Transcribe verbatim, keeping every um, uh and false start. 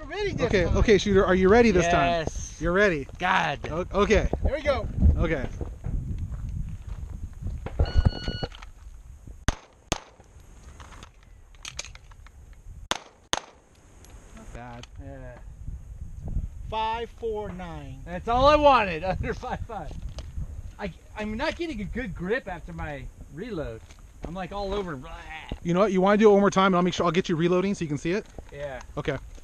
ready this Okay, time. okay, shooter, are you ready this time? Yes. You're ready. God. O- Okay, Here we go. okay. Not bad. Yeah. Five, four, nine. That's all I wanted. Under five five. I I'm not getting a good grip after my reload. I'm like all over. You know what? You want to do it one more time, and I'll make sure I'll get you reloading so you can see it. Yeah. Okay.